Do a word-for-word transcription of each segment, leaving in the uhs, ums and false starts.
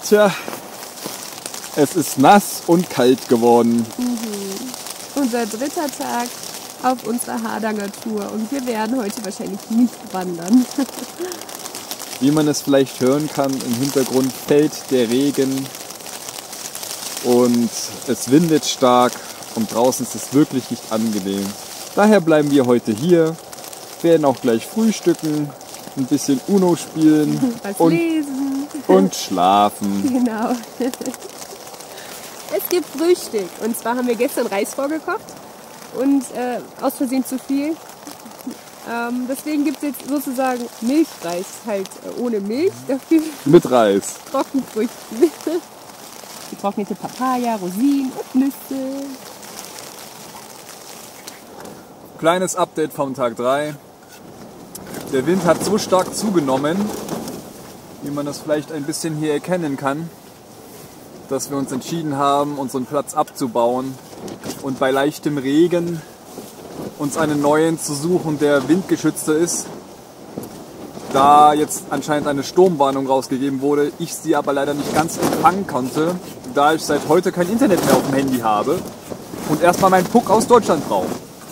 Tja, es ist nass und kalt geworden. Mhm. Unser dritter Tag auf unserer Hardanger Tour und wir werden heute wahrscheinlich nicht wandern. Wie man es vielleicht hören kann, im Hintergrund fällt der Regen und es windet stark und draußen ist es wirklich nicht angenehm. Daher bleiben wir heute hier, werden auch gleich frühstücken, ein bisschen Uno spielen Was und, lesen und schlafen. Genau. Es gibt Frühstück und zwar haben wir gestern Reis vorgekocht und äh, aus Versehen zu viel. Ähm, deswegen gibt es jetzt sozusagen Milchreis, halt äh, ohne Milch, dafür Mit Reis. Trockenfrüchten. Getrocknete Papaya, Rosinen und Nüsse. Kleines Update vom Tag drei. Der Wind hat so stark zugenommen, wie man das vielleicht ein bisschen hier erkennen kann, dass wir uns entschieden haben, unseren Platz abzubauen und bei leichtem Regen uns einen neuen zu suchen, der windgeschützter ist. Da jetzt anscheinend eine Sturmwarnung rausgegeben wurde, ich sie aber leider nicht ganz empfangen konnte, da ich seit heute kein Internet mehr auf dem Handy habe und erstmal meinen Puck aus Deutschland brauche.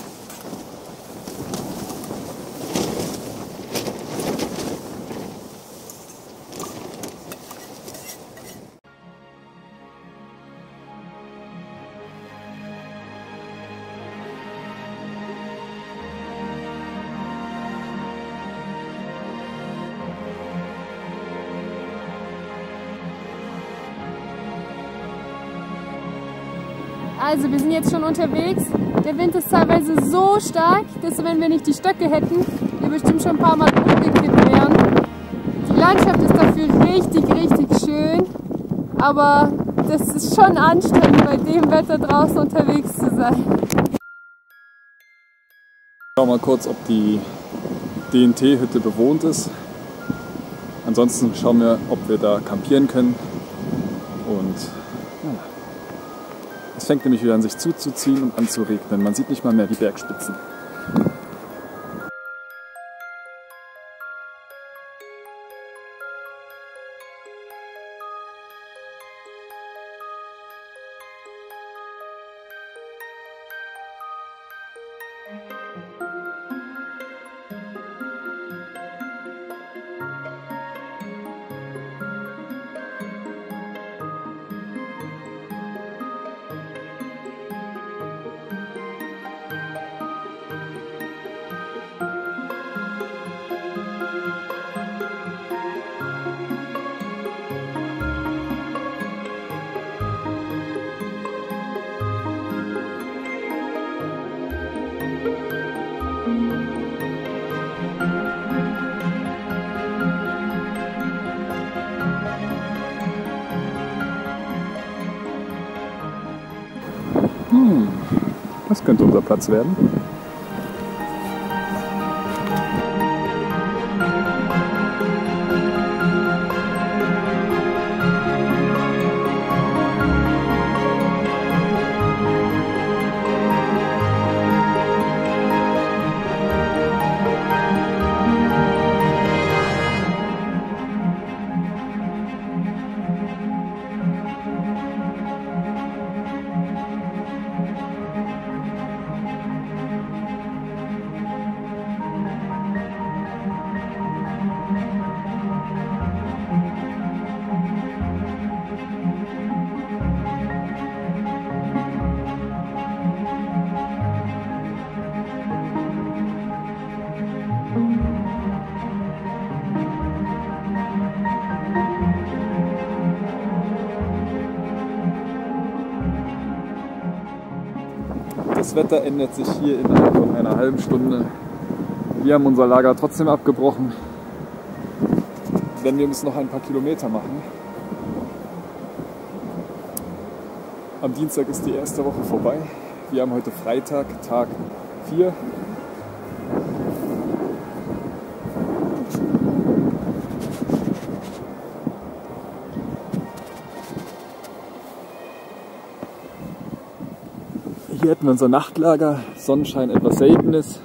Also wir sind jetzt schon unterwegs. Der Wind ist teilweise so stark, dass wenn wir nicht die Stöcke hätten, wir bestimmt schon ein paar Mal umgekippt wären. Die Landschaft ist dafür richtig, richtig schön, aber das ist schon anstrengend, bei dem Wetter draußen unterwegs zu sein. Schauen wir mal kurz, ob die D N T-Hütte bewohnt ist. Ansonsten schauen wir, ob wir da campieren können. Und ja. Es fängt nämlich wieder an, sich zuzuziehen und anzuregnen. Man sieht nicht mal mehr die Bergspitzen. Hm, das könnte unser Platz werden. Das Wetter ändert sich hier innerhalb von einer halben Stunde. Wir haben unser Lager trotzdem abgebrochen, wenn wir uns noch ein paar Kilometer machen. Am Dienstag ist die erste Woche vorbei. Wir haben heute Freitag, Tag vier. Hier hätten wir unser Nachtlager, Sonnenschein etwas Seltenes.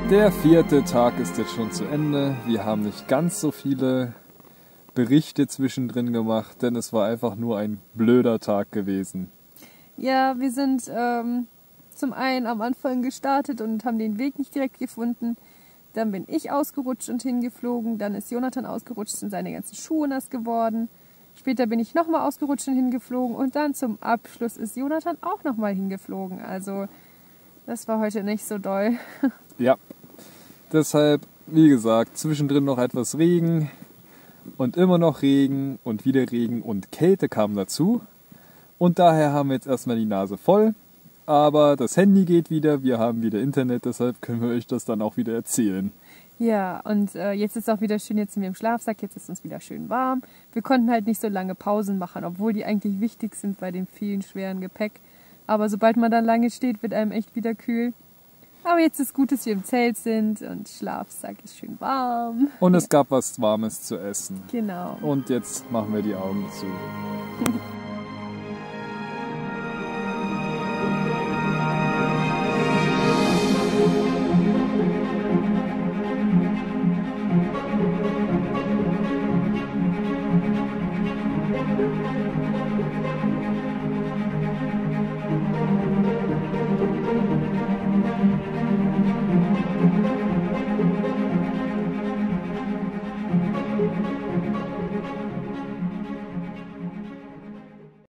Der vierte Tag ist jetzt schon zu Ende. Wir haben nicht ganz so viele Berichte zwischendrin gemacht, denn es war einfach nur ein blöder Tag gewesen. Ja, wir sind ähm, zum einen am Anfang gestartet und haben den Weg nicht direkt gefunden. Dann bin ich ausgerutscht und hingeflogen. Dann ist Jonathan ausgerutscht und seine ganzen Schuhe nass geworden. Später bin ich nochmal ausgerutscht und hingeflogen. Und dann zum Abschluss ist Jonathan auch nochmal hingeflogen. Also das war heute nicht so doll. Ja, deshalb, wie gesagt, zwischendrin noch etwas Regen und immer noch Regen und wieder Regen und Kälte kam dazu. Und daher haben wir jetzt erstmal die Nase voll. Aber das Handy geht wieder, wir haben wieder Internet, deshalb können wir euch das dann auch wieder erzählen. Ja, und äh, jetzt ist auch wieder schön, jetzt sind wir im Schlafsack, jetzt ist uns wieder schön warm. Wir konnten halt nicht so lange Pausen machen, obwohl die eigentlich wichtig sind bei dem vielen schweren Gepäck. Aber sobald man dann lange steht, wird einem echt wieder kühl. Aber jetzt ist gut, dass wir im Zelt sind und Schlafsack ist schön warm. Und es gab was Warmes zu essen. Genau. Und jetzt machen wir die Augen zu.